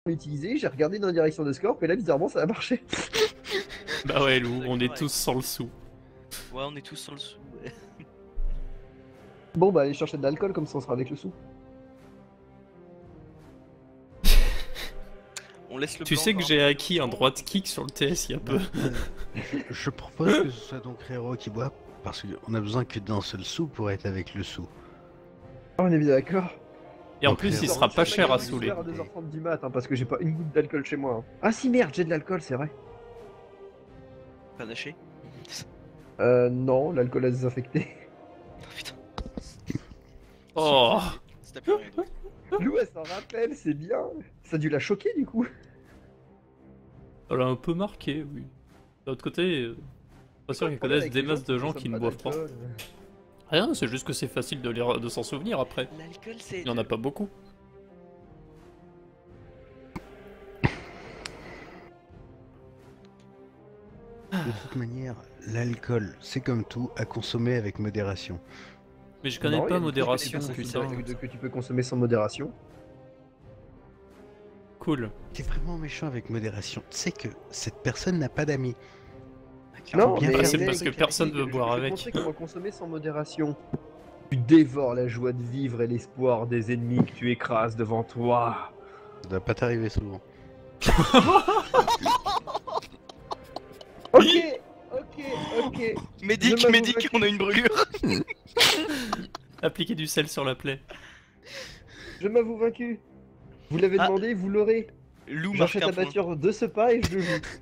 Utilisé, j'ai regardé dans la direction de Scorp et là bizarrement ça a marché. Bah ouais, Lou, on est tous sans le sou. Ouais, on est tous sur le sou. Ouais. Bon bah allez chercher de l'alcool comme ça on sera avec le sou. On laisse le Tu blanc sais que encore j'ai un peu acquis un longtemps. droit de kick sur le TS il y a peu. Je propose que ce soit donc Rero qui boit, parce qu'on a besoin que d'un seul sou pour être avec le sou. On est bien d'accord. Et en Donc, plus, il Rero, sera pas c'est cher à pas saouler. À 2h30 du mat parce que j'ai pas une goutte d'alcool chez moi. Ah si merde, j'ai de l'alcool, c'est vrai. Panaché. Non, l'alcool a désinfecté. Oh putain. Oh, C'est plus rien. Lou elle s'en rappelle, c'est bien. Ça a dû la choquer du coup. ça l'a un peu marqué, oui. D'un autre côté, pas sûr qu'ils connaissent des masses de gens qui ne boivent pas. Rien, c'est juste que c'est facile de s'en souvenir après. L'alcool, c'est. Il y en a pas beaucoup. De toute manière, l'alcool, c'est comme tout, à consommer avec modération. Mais je connais Non, il y pas a des modération, trucs putain. que tu peux consommer sans modération. Cool. T'es vraiment méchant avec modération. Tu sais que cette personne n'a pas d'amis. Non, bien mais faire c'est des parce que trucs personne je- veut je- boire je vais te avec. montrer comment consommer sans modération. Tu dévores la joie de vivre et l'espoir des ennemis que tu écrases devant toi. Ça doit pas t'arriver souvent. Ok, ok. Médic, Je m'avoue médic, vaincu. on a une brûlure. Appliquer du sel sur la plaie. Je m'avoue vaincu. Vous l'avez Ah. demandé, vous l'aurez. Lou marque J'achète un la point. voiture de ce pas et je le joue.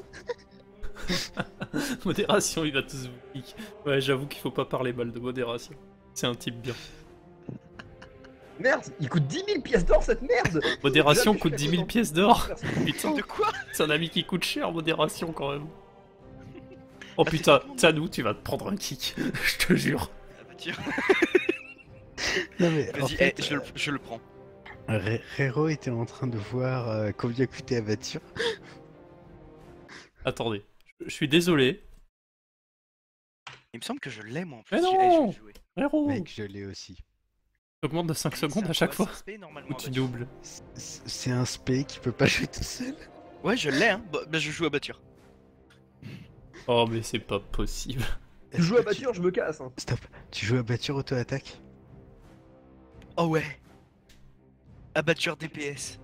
Modération, il va tous vous piquer. Ouais, j'avoue qu'il faut pas parler mal de modération. C'est un type bien. Merde, il coûte 10 000 pièces d'or cette merde. Modération Jamais je coûte serais 10 000 content. pièces d'or. Putain, De quoi? c'est un ami qui coûte cher, modération quand même. Oh Ah, putain, c'est pas Tsanou, tu vas te prendre un kick. Je te jure. La voiture. Non mais en Vas-y, fait, je le prends. Rero était en train de voir combien coûtait la voiture. Attendez, je suis désolé. Il me semble que je l'aime en plus. Mais Je non vais jouer. Frérot, Mec, je l'ai aussi. augmente de 5 secondes à chaque fois. Ou tu doubles. C'est un spé qui peut pas jouer tout seul. Ouais, je l'ai, hein. Bah, je joue à voiture. Oh mais c'est pas possible. Tu joues à voiture, je me casse. Hein. Stop. Tu joues à voiture auto-attaque? Oh ouais. Abatture DPS.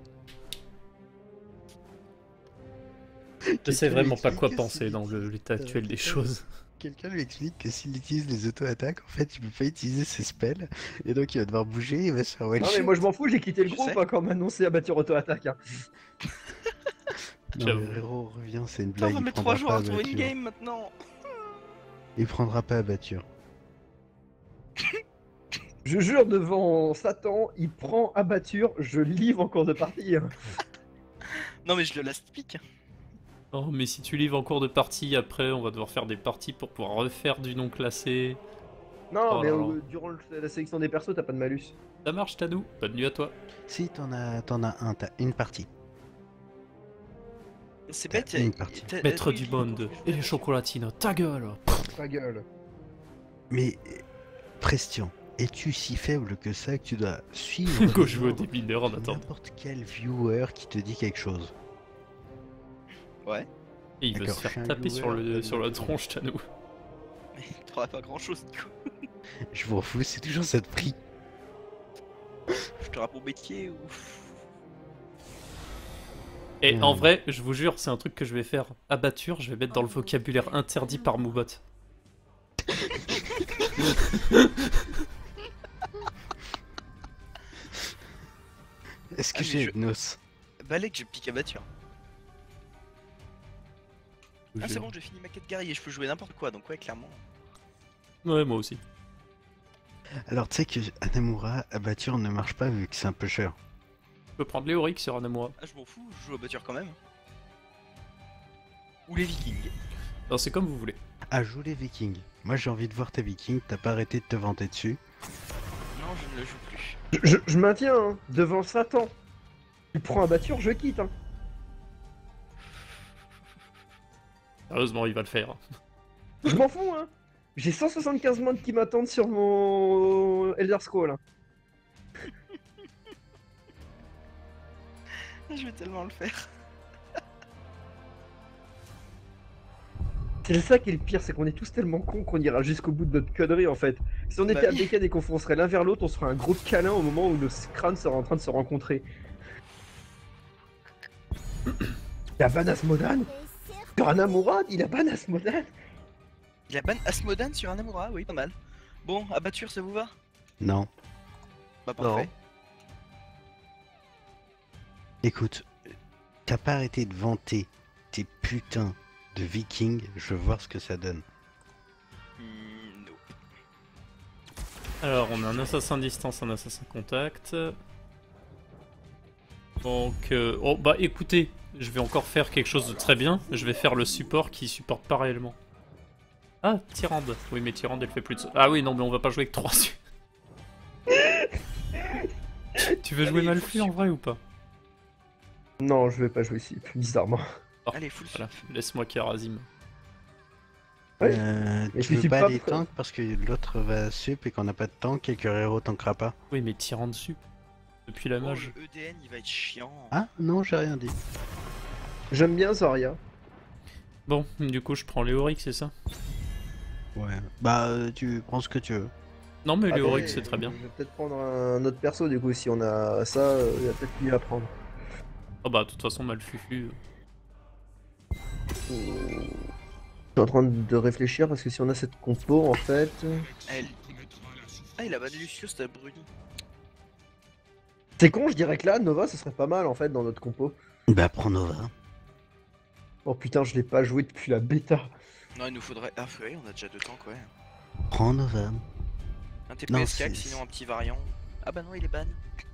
Je sais Quelqu'un vraiment lui pas explique quoi que penser s'il dans utilise- l'état actuel des quelqu'un- choses. Quelqu'un lui explique que s'il utilise les auto-attaques, en fait, il peut pas utiliser ses spells. Et donc, il va devoir bouger, il va se faire one Non mais shot. moi je m'en fous, j'ai quitté le Je groupe sais. hein, quand on m'a annoncé abatture auto-attaque. Hein. Non, J'avoue. mais Rero revient, c'est une Putain, on blague. va Il mettre prendra 3 jours pas à trouver une abatture. game maintenant. Il prendra pas abatture. Je jure devant Satan, il prend abatture, je livre en cours de partie. Hein. Non, mais je le last pick. Oh mais si tu livres en cours de partie, après on va devoir faire des parties pour pouvoir refaire du non classé. Non Oh mais là là. durant la sélection des persos t'as pas de malus. Ça marche Tadou, bonne nuit à toi. Si, t'en as un, t'as une partie. C'est T'as bête. une partie. Maître du monde et les chocolatinos, ta gueule. Ta gueule. Mais, Prestian, es-tu si faible que ça que tu dois suivre Go les jouer ordres des mineurs en de attendant. n'importe quel viewer qui te dit quelque chose? Ouais. Et il veut se D'accord, je suis faire un taper viewer, sur la tronche Tadou. Mais t'auras pas grand chose du coup. Je m'en fous, c'est toujours ça de prix. Je te rappelle mon métier ou. Et Hmm. en vrai, je vous jure, c'est un truc que je vais faire. Abatture, je vais mettre dans le vocabulaire interdit par Moubot. Est-ce que Ah, mais j'ai je- Hypnos? Balek, je pique abatture. Je vous Ah, c'est jure. bon, j'ai fini ma quête guerrier, je peux jouer n'importe quoi, donc ouais, clairement. Ouais, moi aussi. Alors tu sais que Anamura, abatture ne marche pas vu que c'est un peu cher. Je peux prendre Léoric sur Anamura. Ah, je m'en fous, je joue à voiture quand même. Ou les vikings. Alors c'est comme vous voulez. Ah, joue les vikings. Moi j'ai envie de voir tes vikings, t'as pas arrêté de te vanter dessus. Non, je ne le joue plus. Je maintiens hein, devant Satan. Tu prends abatture, je quitte. Hein. Sérieusement, il va le faire. Je m'en fous hein. J'ai 175 modes qui m'attendent sur mon Elder Scroll. Hein. Je vais tellement le faire. C'est ça qui est le pire, c'est qu'on est tous tellement cons qu'on ira jusqu'au bout de notre connerie en fait. Si on était Bah à oui. Bacon et qu'on foncerait l'un vers l'autre, on se ferait un gros câlin au moment où nos crânes seraient en train de se rencontrer. Il a ban Asmodan sur un Amurad, il a ban Asmodan. Il a ban Asmodan sur un Amura, oui, pas mal. Bon, abatture, ça vous va? Non. Bah parfait. Écoute, t'as pas arrêté de vanter tes putains de vikings, je veux voir ce que ça donne. Non. Alors, on a un assassin distance, un assassin contact. Donc, oh bah écoutez, je vais encore faire quelque chose de très bien. Je vais faire le support qui supporte pas réellement. Ah, Tyrande. Oui, mais Tyrande, elle fait plus de... Ah oui, non, mais on va pas jouer avec 3 Tu veux jouer Allez, Malfui en vrai ou pas? Non, je vais pas jouer ici, bizarrement. Oh, Allez, full voilà, sup. laisse-moi Karazim. Ouais. Mais Tu je veux suis pas pas aller prêt. tank parce que l'autre va sup et qu'on n'a pas de tank et que Rero tankera pas? Oui, mais Tyrande sup. Depuis la Oh, mage. le EDN, il va être chiant. Ah non, j'ai rien dit. J'aime bien Zarya. Bon, du coup, je prends Léoric, c'est ça? Ouais. Bah, tu prends ce que tu veux. Non, mais Attendez, Léoric, c'est très bien. Je vais peut-être prendre un autre perso du coup, si on a ça, il y a peut-être mieux à prendre. Ah bah, de toute façon, Malfufu... Je suis en train de réfléchir parce que si on a cette compo en fait. Elle... Ah, il a ban Lucius, c'était Bruni. C'est con, je dirais que là, Nova ce serait pas mal en fait dans notre compo. Bah, prends Nova. Oh putain, je l'ai pas joué depuis la bêta. Non, il nous faudrait... Ah ouais, on a déjà 2 tanks, ouais. Prends Nova. Un Non, TPS c'est- sinon un petit variant. Ah bah non, il est ban.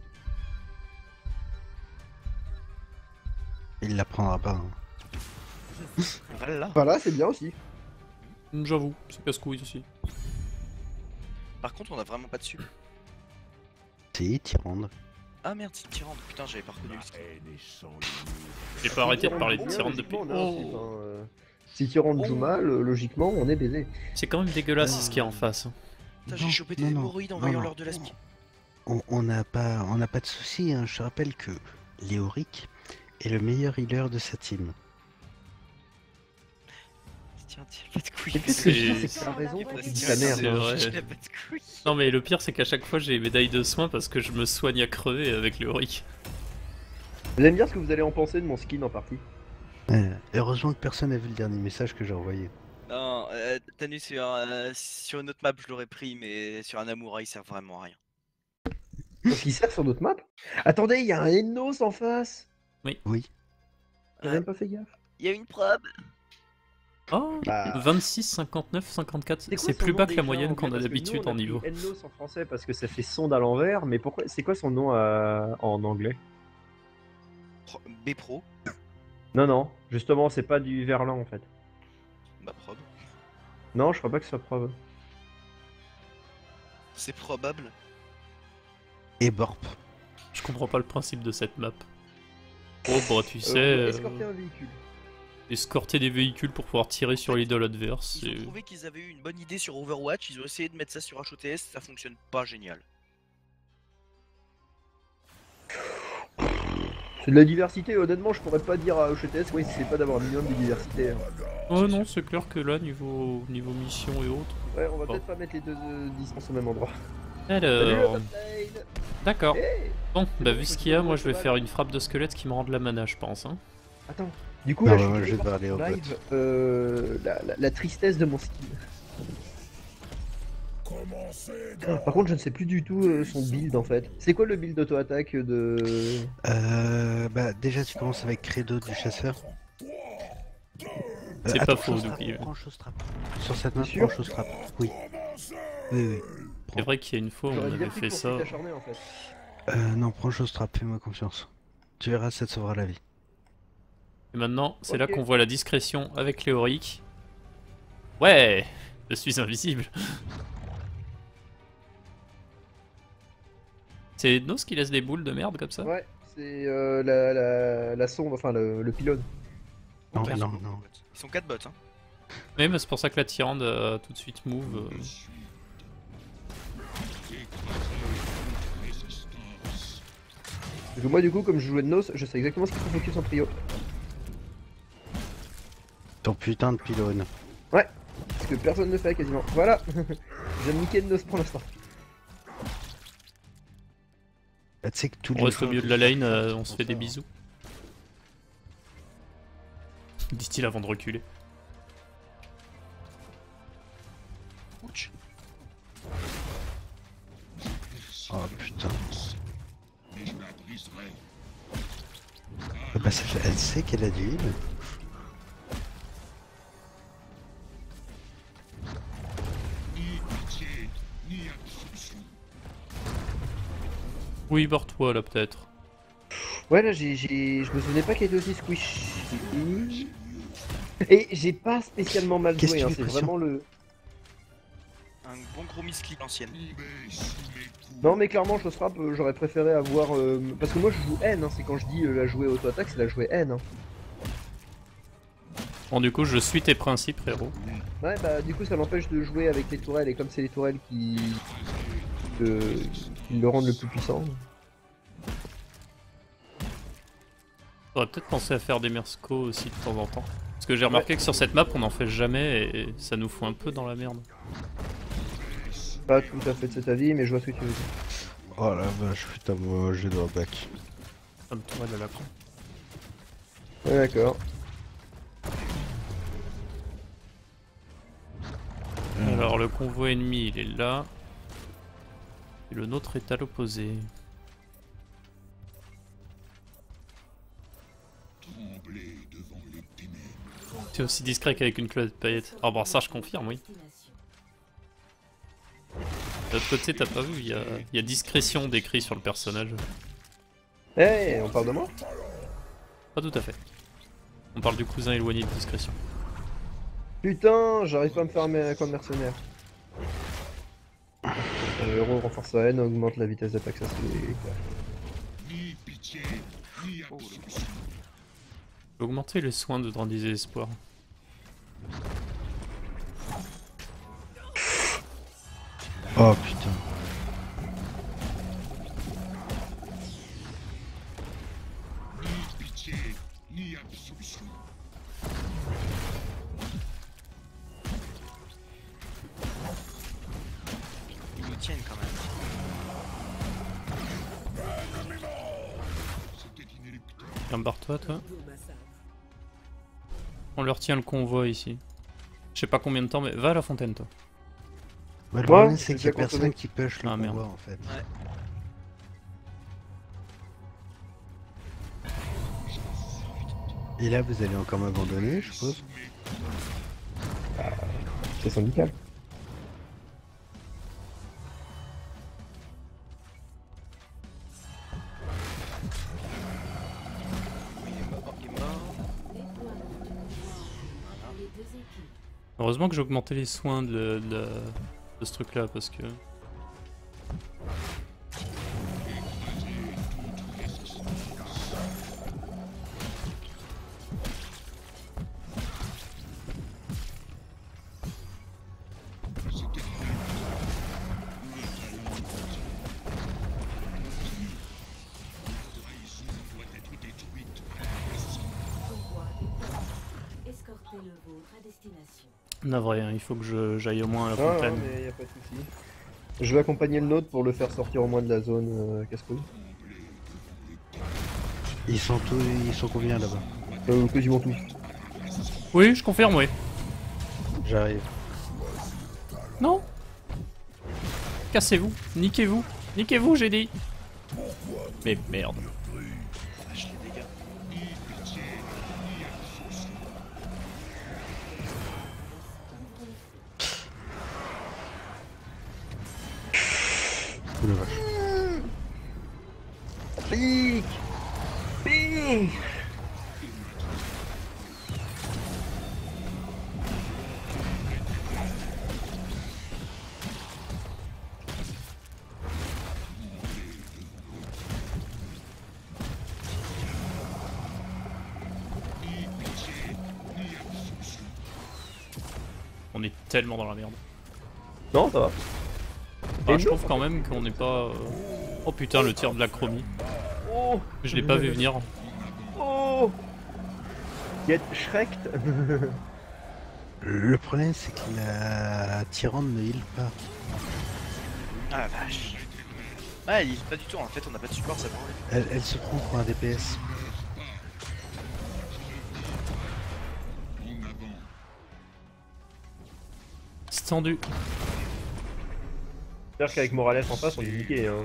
Il la prendra pas. Hein. Voilà. Voilà, c'est bien aussi. J'avoue, c'est casse-couille aussi. Par contre, on a vraiment pas de sup. Si, Tyrande. Ah merde, c'est Tyrande. Putain, j'avais pas reconnu le skin. J'ai pas arrêté de parler de Bien, Tyrande depuis... logiquement, on a un type, Oh. hein, Si Tyrande joue mal, logiquement on est baisé. C'est quand même dégueulasse ce qu'il y a en face. hein. Putain, j'ai Non, chopé des non, non, hémorroïdes en non, voyant non. l'heure de la spi. On n'a pas de soucis. Hein. Je te rappelle que Léoric est le meilleur healer de sa team. Tiens, pas de couilles. Et puis ce que je dis, c'est C'est- que t'as raison Il quand faut tu dis se ta dire, merde. c'est hein. vrai. Il a pas de couilles. Non mais le pire c'est qu'à chaque fois j'ai médaille de soins parce que je me soigne à crever avec Léoric. Vous allez me dire ce que vous allez en penser de mon skin en partie. Heureusement que personne n'a vu le dernier message que j'ai envoyé. Non, Tanu sur une autre map, je l'aurais pris, mais sur un Amura, il sert vraiment à rien. Donc il sert sur d'autres maps. Attendez, il y a un Ennos en face. Oui. J'ai même pas fait gaffe. Il y a une probe. Oh, Bah. 26, 59, 54, C'est quoi c'est son plus nom bas que la déjà, moyenne en qu'on a anglais? Parce que d'habitude nous, on en a niveau. pris Ennos en français parce que ça fait sonde à l'envers, mais pourquoi c'est quoi son nom en anglais? B-Pro. Non, non, justement, c'est pas du verlan en fait. Bah, probe. Non, je crois pas que ce soit preuve. C'est probable. Et Borp. Je comprends pas le principe de cette map. Oh bah tu sais, Escorter un véhicule. escorter des véhicules pour pouvoir tirer sur l'idole adverse. Ils ont c'est- trouvé qu'ils avaient eu une bonne idée sur Overwatch, ils ont essayé de mettre ça sur HOTS, ça fonctionne pas génial. C'est de la diversité, honnêtement, je pourrais pas dire à HTS, oui, c'est pas d'avoir un minimum de diversité. hein. Oh non, c'est clair que là, niveau mission et autres. Ouais, on va Bon. peut-être pas mettre les deux distances au même endroit. Salut, la Alors, Bobtail. d'accord. Hey Bon, bah bon, vu ce je qu'il y a, peux moi je vais cheval. faire une frappe de squelette qui me rend de la mana, je pense. Hein. Attends, du coup, Non, là, bah, je moi, suis je vais voir parler au sur live, la tristesse de mon skin. Par contre, je ne sais plus du tout son build en fait. C'est quoi le build d'auto-attaque de. Bah, déjà, tu commences avec Credo du chasseur. C'est pas attends, faux, chose trap, donc, prends chose trap. Sur cette map, T'es sûr prends chose trap. Oui. Oui, oui. C'est vrai qu'il y a une fois où on J'aurais bien avait pris fait pour ça. t'acharner en fait. Non, prends chose trap, fais-moi confiance. Tu verras, ça te sauvera la vie. Et maintenant, c'est là Ok. qu'on voit la discrétion avec Léoric. Ouais, je suis invisible. C'est Nos qui laisse des boules de merde comme ça? Ouais, c'est la sonde, enfin le pylône. Non, Ouais, ils sont non, beaucoup, non. bots. Ils sont 4 bots, hein. Oui, mais c'est pour ça que la Tyrande a tout de suite move. Parce que moi du coup comme je jouais de Nos, je sais exactement ce qu'il faut focus en trio. Ton putain de pylône. Ouais, parce que personne ne le fait quasiment. Voilà. J'ai niqué de Nos pour l'instant. Bah, tu sais que tous On reste au milieu de la lane, on se fait des bisous. Dit-il avant de reculer. Ouch. Oh putain. Bah, elle sait qu'elle a du heal. Oui, barre-toi là peut-être. Ouais là je me souvenais pas qu'elle était aussi squish. Et j'ai pas spécialement mal Qu'est-ce joué, que hein, tu c'est fais, vraiment le... Un bon gros misclick ancienne. Non mais clairement je frappe, j'aurais préféré avoir... Parce que moi je joue N, hein, c'est quand je dis la jouer auto-attaque, c'est la jouer N. Hein. Bon du coup je suis tes principes frérot. Ouais bah du coup ça m'empêche de jouer avec les tourelles, et comme c'est les tourelles qui le rendent le plus puissant. Faudrait peut-être penser à faire des Mersco aussi de temps en temps. Parce que j'ai remarqué que sur cette map on en fait jamais et ça nous fout un peu dans la merde. Pas tout à fait de cet avis, mais je vois ce que tu veux dire. Oh la vache, putain, moi je dois back. Ça me tourne à la con. Ouais d'accord. Alors le convoi ennemi il est là. Et le nôtre est à l'opposé. C'est aussi discret qu'avec une clotte de paillettes. Ah bon ça je confirme oui. De l'autre côté t'as pas vu, il y a discrétion décrit sur le personnage. Eh, on parle de moi? Pas tout à fait. On parle du cousin éloigné de discrétion. Putain, j'arrive pas à me faire un camp de mercenaires. Le héros renforce la haine, augmente la vitesse d'attaque, ça c'est... Je vais augmenter les soins de Drain des Espoirs. Oh putain. Ils nous tiennent quand même. Viens barre-toi toi. On leur tient le convoi ici. Je sais pas combien de temps mais va à la fontaine toi. Bah, le Ouais, problème c'est j'ai qu'il y a déjà personne consommé. qui push le Ah, merde. convoi en fait. Ouais. Et là vous allez encore m'abandonner je suppose. C'est syndical. Il est mort. Il est mort. Heureusement que j'ai augmenté les soins de ce truc là parce que... Navré, hein, il faut que j'aille au moins à la Non, fontaine. non, mais y a pas de soucis. Je vais accompagner le nôtre pour le faire sortir au moins de la zone casse-couille. Ils sont combien là-bas? Quasiment tous. Oui, je confirme, oui. J'arrive. Non. Cassez-vous, niquez-vous, niquez-vous, j'ai dit. Mais merde. Vache les dégâts. Ouh la vache. Pique. Pique. On est tellement dans la merde. Non, ça va. Ah, je trouve quand même qu'on n'est pas... Oh putain, le tir de la chromie. Oh. Je l'ai pas vu venir. Oh. Get Shrek. Le problème, c'est que la Tyrande ne heal pas. Ah la vache. Ah, il est pas du tout, en fait, on n'a pas de support, ça branle. Elle se prend pour un DPS. C'est tendu. C'est-à-dire qu'avec Morales en face, on est niqué. Hein.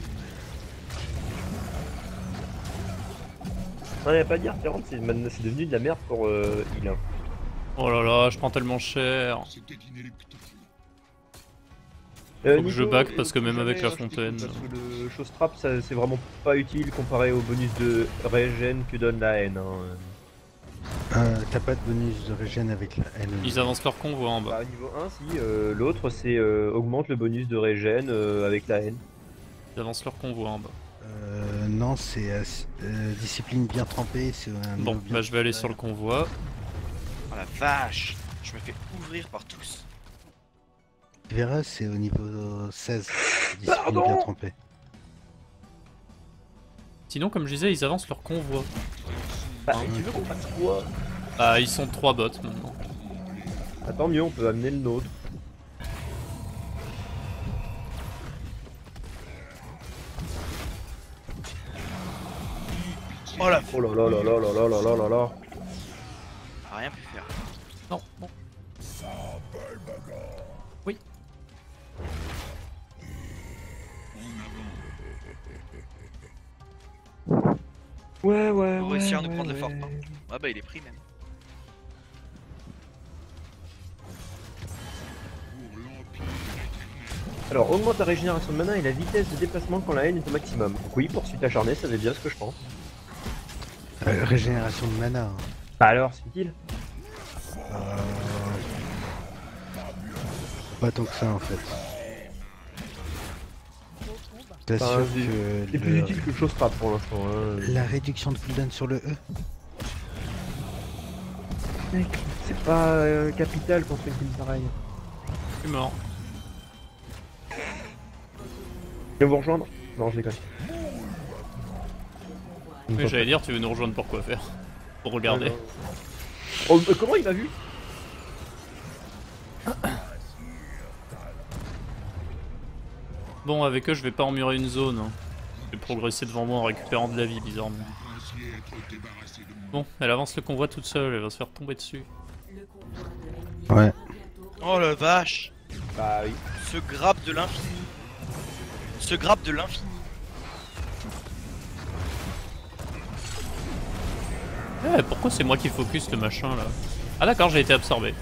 Non, y a pas à dire, Tyrande, c'est devenu de la merde pour heal. Hein. Oh là là, je prends tellement cher. Faut que je back parce que même avec la fontaine. Parce que le chose trap, c'est vraiment pas utile comparé au bonus de régène que donne la haine. Hein. T'as pas de bonus de régène avec la haine. Ils avancent leur convoi en bas. Bah, niveau 1, si. L'autre, c'est augmente le bonus de régène avec la haine. Ils avancent leur convoi en bas. Non, c'est discipline bien trempée. Bon, bah je vais aller sur le convoi. Oh la vache. Je me fais ouvrir par tous. Tu verras, c'est au niveau 16. Discipline Pardon bien trempée. Sinon, comme je disais, ils avancent leur convoi. Bah, Hein. tu veux qu'on fasse quoi? Ah, ils sont 3 bots maintenant. Attends, mieux, on peut amener le nôtre. Oh la Oh là là là là là là là là là là. a rien pu faire. Non, bon. Oui. Ouais, ouais, Faut ouais. réussir à nous ouais, prendre le ouais. fort. Hein. Ah bah il est pris même. Alors, augmente la régénération de mana et la vitesse de déplacement quand la haine est au maximum. Donc oui, poursuite acharnée, ça veut bien ce que je pense. Régénération de mana. Hein. Bah alors, c'est utile. Pas tant que ça en fait. Je Enfin, t'assure que c'est plus utile que le chose trap pour l'instant. Hein. la réduction de cooldown sur le E. Mec, c'est pas capital contre une team pareille. Je suis mort. Je vais vous rejoindre. Non, je déconne. Oui, j'allais dire, tu veux nous rejoindre pour quoi faire? Pour regarder. Oh, comment il m'a vu? Bon, avec eux, je vais pas emmurer une zone. Hein. Je vais progresser devant moi en récupérant de la vie, bizarrement. Bon, elle avance le convoi toute seule, elle va se faire tomber dessus. Ouais. Oh la vache. Bah oui. Ce grappe de l'infini. Ce grappe de l'infini. Eh, pourquoi c'est moi qui focus le machin là? Ah d'accord, j'ai été absorbé.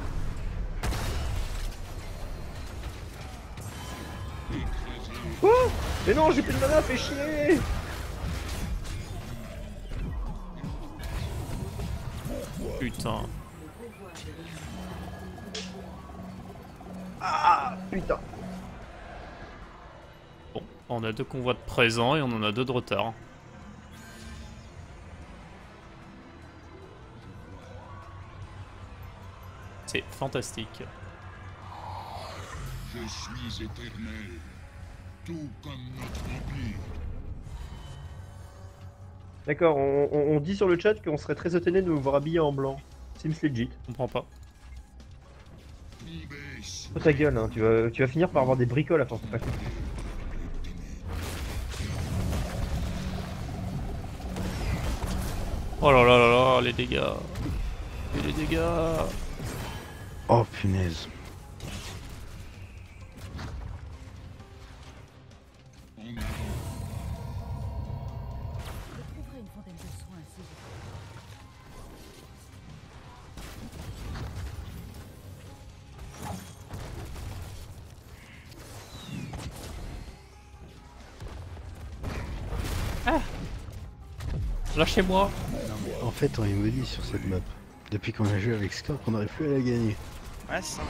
Oh, mais non, j'ai plus de mana, fais chier. Putain. Ah, putain. Bon, on a 2 convois de présent et on en a 2 de retard. C'est fantastique. Je suis éternel, tout comme notre empire. D'accord, on dit sur le chat qu'on serait très étonné de nous voir habillés en blanc. Seems legit. Je comprends pas. Oh ta gueule, hein, tu vas finir par avoir des bricoles à force de pas comprendre. Oh là là là là, les dégâts. Et les dégâts. Oh punaise. Lâchez-moi. En fait, on est maudit sur cette map. Depuis qu'on a joué avec Score, qu'on n'arrive plus à la gagner. Ouais, c'est ça.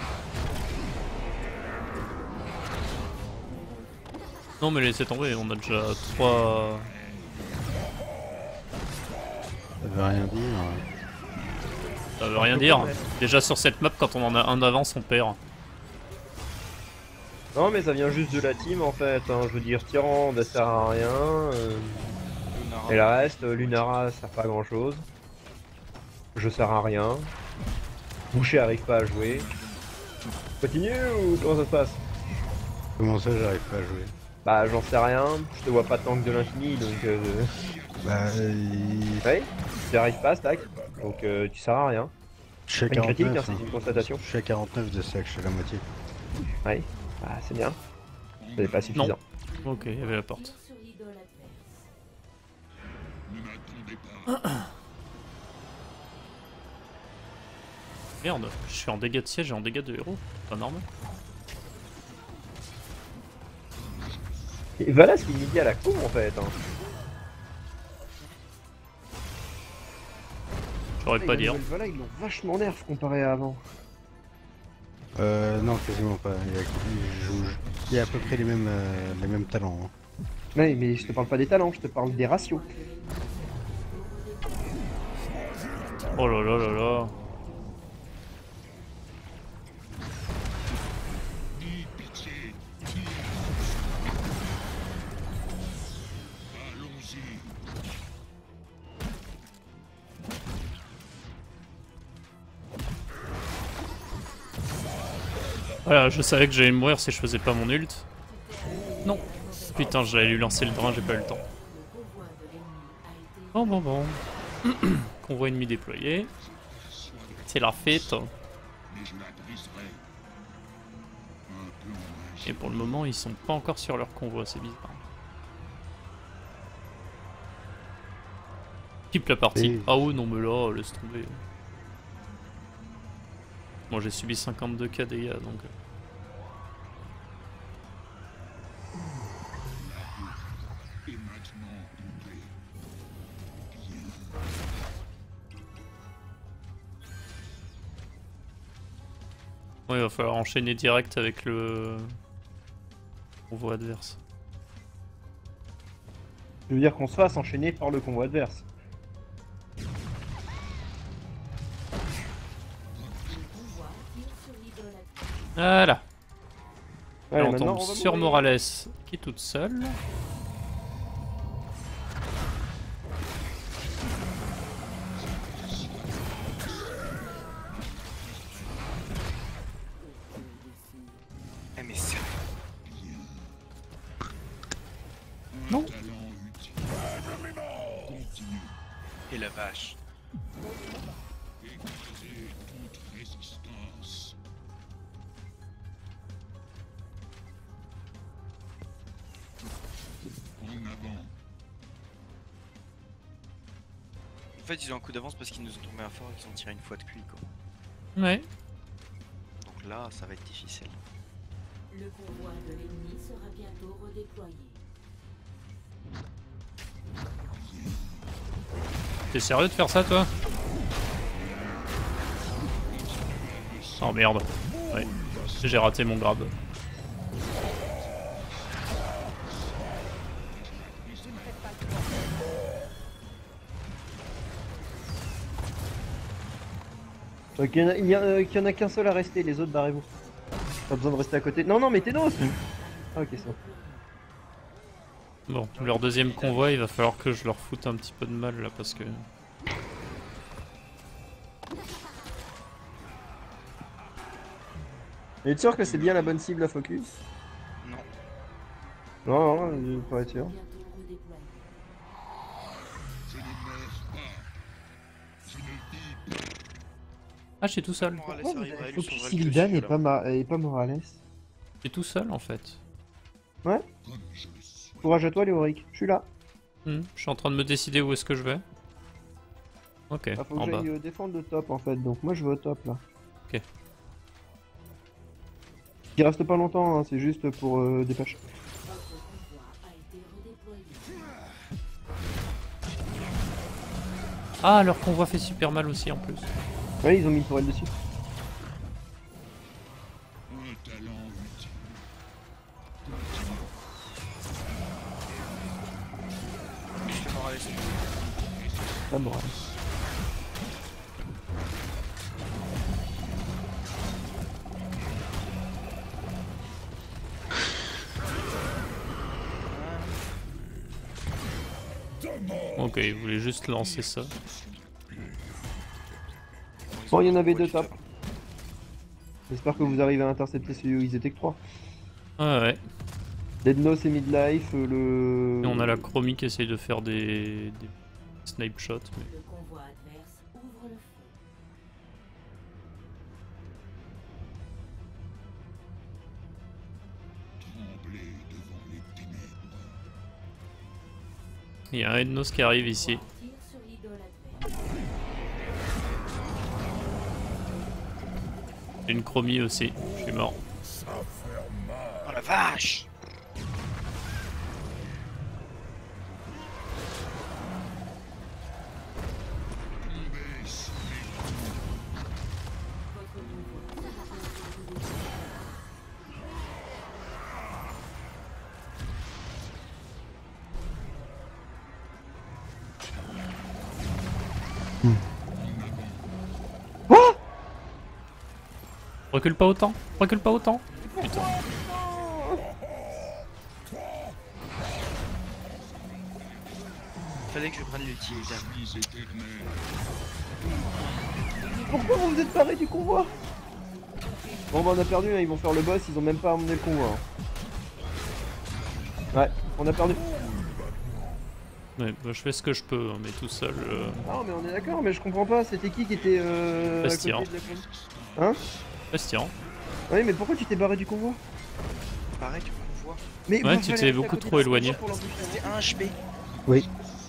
Non mais laissez tomber, on a déjà 3... Ça veut rien dire. Ça veut rien dire. Déjà sur cette map, quand on en a un d'avance, on perd. Non mais ça vient juste de la team en fait, hein. Je veux dire, Tyrande, elle sert à rien. Et le reste, Lunara sert pas à grand chose. Je sers à rien. Boucher arrive pas à jouer. Continue ou comment ça se passe? Comment ça, j'arrive pas à jouer? Bah j'en sais rien, je te vois pas tank de l'infini donc Bah, ouais, tu arrives pas stack, donc tu sers à rien. je suis à Pas une critique, hein, 49. c'est une constatation. Je suis à 49 de sac, je suis à la moitié. Ouais, bah c'est bien. C'est pas suffisant. Ok, il y avait la porte. Ne m'attendez pas. Merde, je suis en dégâts de siège et en dégâts de héros. Pas normal. Et voilà ce qu'il dit à la con en fait. Hein. J'aurais pas dire. Voilà, ils l'ont vachement nerf comparé à avant. Non, quasiment pas. Il y a à peu près les mêmes talents. Hein. Ouais, mais je te parle pas des talents, je te parle des ratios. Oh là là là là. Ni pitié, allons-y. Voilà, je savais que j'allais mourir si je faisais pas mon ult. Non. Putain, j'allais lui lancer le drain, j'ai pas eu le temps. Bon. Convoi ennemi déployé. C'est la fête. Mais je la briserai. Un peu en magie. Et pour le moment, ils sont pas encore sur leur convoi, c'est bizarre. Keep la partie. Et- Ah ouais, non mais là, laisse tomber. Moi j'ai subi 52k dégâts donc... Et maintenant, tombez. Ouais, il va falloir enchaîner direct avec le convoi adverse. Je veux dire qu'on se fasse enchaîner par le convoi adverse. Voilà. Allez, Là, on maintenant, tombe on va sur mourir. Morales qui est toute seule. Eh mais sérieux. Non. Talent utile. Continue. Et la vache. Écrasez toute résistance. En avant. En fait, ils ont un coup d'avance parce qu'ils nous ont tombé un fort et qu'ils ont tiré une fois de QI quoi. Ouais. Donc là, ça va être difficile. Le convoi de l'ennemi sera bientôt redéployé. T'es sérieux de faire ça toi? Oh merde. Ouais. J'ai raté mon grab. Il y en a qu'un seul à rester, les autres barrez-vous. Pas besoin de rester à côté. Non, mais Ténos. Ah ok, ça. Bon, leur deuxième convoi, il va falloir que je leur foute un petit peu de mal là parce que... Et tu es sûr que c'est bien la bonne cible à focus? Non. Non, pour être sûr. Bientôt redéployé. Je ne meurs pas. Je ne vis pas. Ah, je suis tout seul. Morales Pourquoi vous arrivera à avez lui sur focus Valkyrie, Illidan et là. pas Morales? Je suis tout seul en fait. Comme je le suis. Courage à toi, Léoric. Je suis là. Je suis en train de me décider où est-ce que je vais. Ok, Ah, faut en que bas. j'aille défendre le top en fait, donc moi je vais au top là. Ok. Il reste pas longtemps, hein, c'est juste pour dépêcher. Votre convoi a été redéployé. Ah, leur convoi fait super mal aussi en plus. Ouais, ils ont mis une tourelle dessus. Un talent utile. Je fais Morales. Ah, Morales. Oh Ok, il voulait juste lancer ça. Bon, il y en avait 2 top. J'espère que vous arrivez à intercepter celui où ils étaient que 3. Ouais. Deadnos et Midlife, le... Et on a la Chromie qui essaye de faire des snipe shots. Mais... Le convoi adverse ouvre le feu. Tremblez devant les ténèbres. Il y a un Ednos qui arrive ici. Tire sur l'idole adverse. J'ai une Chromie aussi. Je suis mort. Oh la vache! Votre convoi Recule pas autant. Recule pas autant. Putain. Fallait que je prenne l'ultime. Suis éternel. Pourquoi vous vous êtes paré du convoi? Bon bah on a perdu, hein, ils vont faire le boss, ils ont même pas emmené le convoi. Hein. Ouais, on a perdu. Ouais, bah, je fais ce que je peux, hein, mais tout seul. Non mais on est d'accord, mais je comprends pas, c'était qui était à Bastien. côté de la convoi? Hein? Bastien. Oui mais pourquoi tu t'es barré du convoi? Pareil, tu convois. Mais Ouais, vous tu fallait t'es rester à beaucoup côté trop du convoi éloigné. pour l'empêcher. C'était 1 HP. Oui.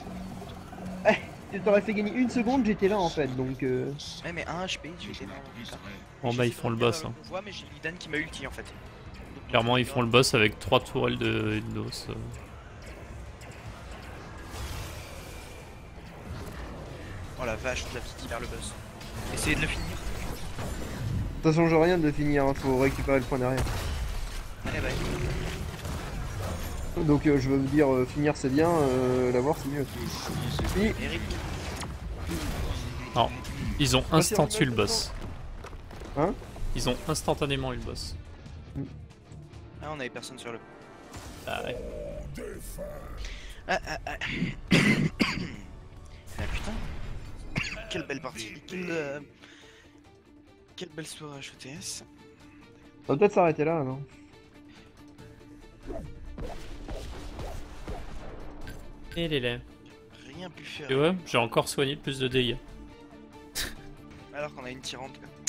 Tu t'aurais fait gagner 1 seconde, j'étais là en fait, donc Ouais, mais 1 HP, tu étais là. Bon bah ils font le boss. Hein. Convoi, mais j'ai Lidan qui m'a ulti en fait. Clairement ils font le boss avec 3 tourelles de Ednos. Oh la vache, toute la petite vers le boss. Essayez de le finir. ça change rien de finir, hein, faut récupérer le point derrière. Allez, bah. Donc je veux vous dire, finir c'est bien, l'avoir c'est mieux. Oui. Eric. Non, ils ont instantu le boss. Hein? Ils ont instantanément eu le boss. Ah, on avait personne sur le. Ah ouais. Ah putain. Quelle belle partie. Quelle belle soirée HOTS. Ça va peut-être s'arrêter là, non? Et les là. Rien pu faire. Tu vois, j'ai encore soigné plus de dégâts. Alors qu'on a une tyrante quoi.